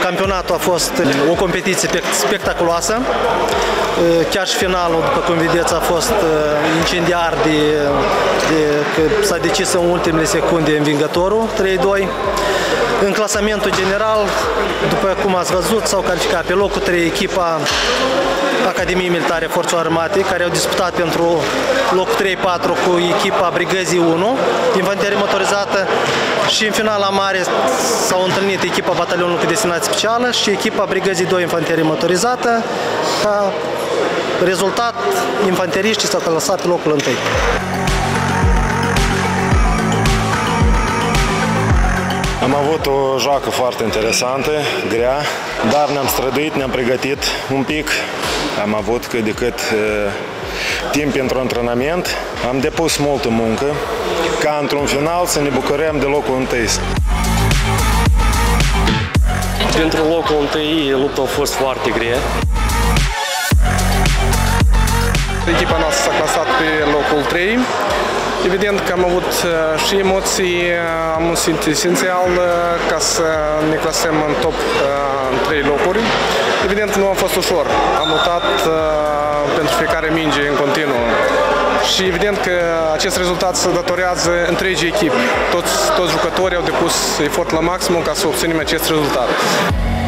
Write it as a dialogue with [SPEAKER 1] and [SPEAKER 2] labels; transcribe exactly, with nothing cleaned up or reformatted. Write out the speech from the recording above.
[SPEAKER 1] Campionatul a fost o competiție spectaculoasă. Chiar și finalul, după cum vedeți, a fost incendiar de, de că s-a decis în ultimele secunde învingătorul, trei doi. În clasamentul general, după cum ați văzut, s-au calificat pe locul trei echipa Academiei Militare Forțelor Armate, care au disputat pentru locul trei patru cu echipa Brigăzii unu, infanterie motorizată, și în finala mare s-au întâlnit echipa Batalionului cu destinație specială și echipa Brigăzii doi infanterie motorizată. Ca rezultat, infanteriștii s-au clasat pe locul întâi.
[SPEAKER 2] Am avut o joacă foarte interesantă, grea, dar ne-am străduit, ne-am pregătit un pic. Am avut cât de cât uh, timp pentru antrenament. Am depus multă muncă, ca într-un final să ne bucurăm de locul întâi.
[SPEAKER 3] Pentru locul întâi, lupta a fost foarte grea.
[SPEAKER 4] Echipa noastră s-a clasat pe locul trei. Evident că am avut și emoții, am un simț esențial ca să ne clasăm în top în trei locuri. Evident că nu a fost ușor. Am luptat pentru fiecare minge în continuu. Și evident că acest rezultat se datorează întregii echipi. Toți, toți jucătorii au depus efort la maximum ca să obținem acest rezultat.